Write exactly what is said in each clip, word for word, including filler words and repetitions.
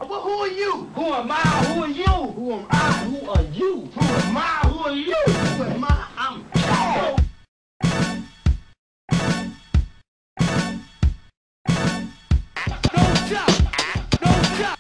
Well, who are you? Who am I? Who are you? Who am I? Who are you? Who am I? Who are you? Who am I? I'm Joe. No doubt. No doubt.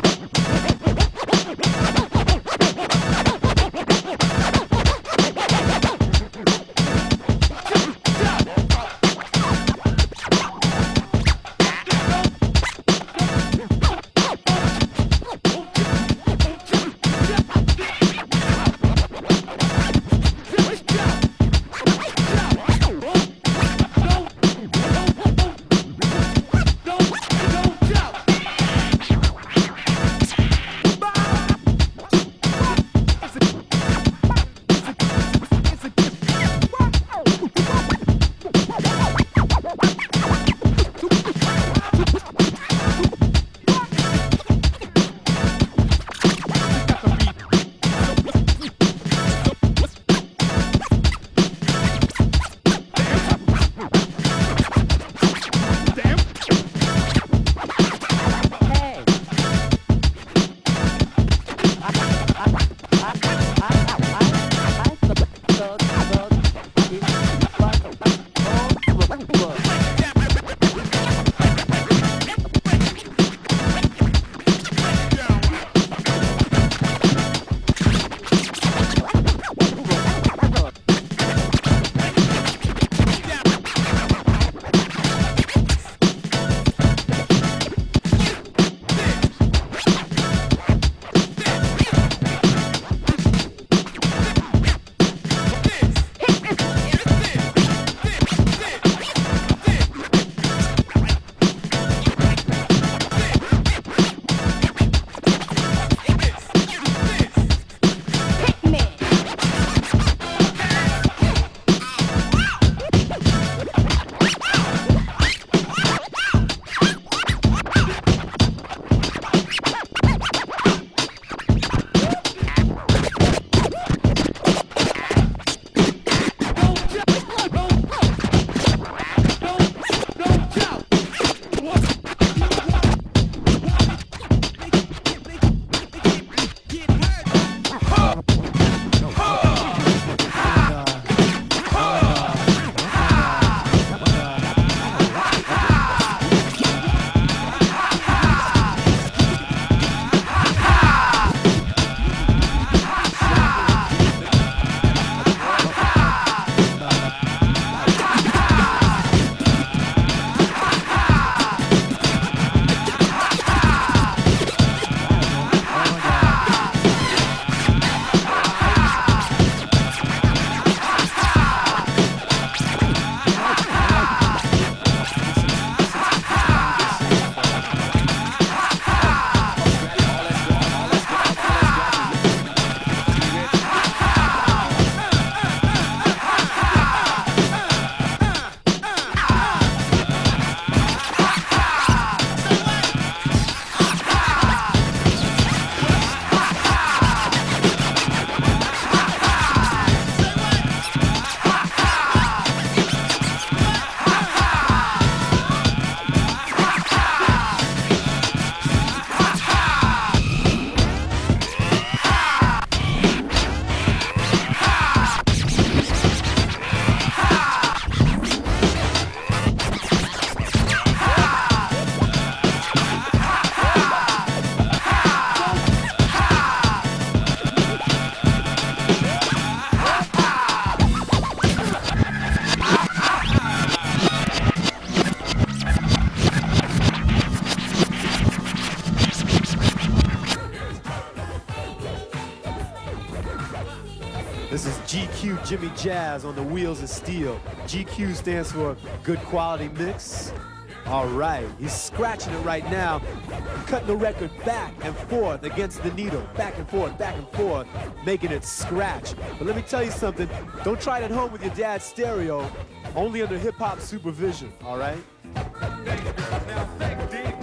This is G Q Jimmy Jazz on the Wheels of Steel. G Q stands for Good Quality Mix. All right, he's scratching it right now, cutting the record back and forth against the needle, back and forth, back and forth, making it scratch. But let me tell you something, don't try it at home with your dad's stereo, only under hip-hop supervision, all right? Thank you, girl. Now, thank you,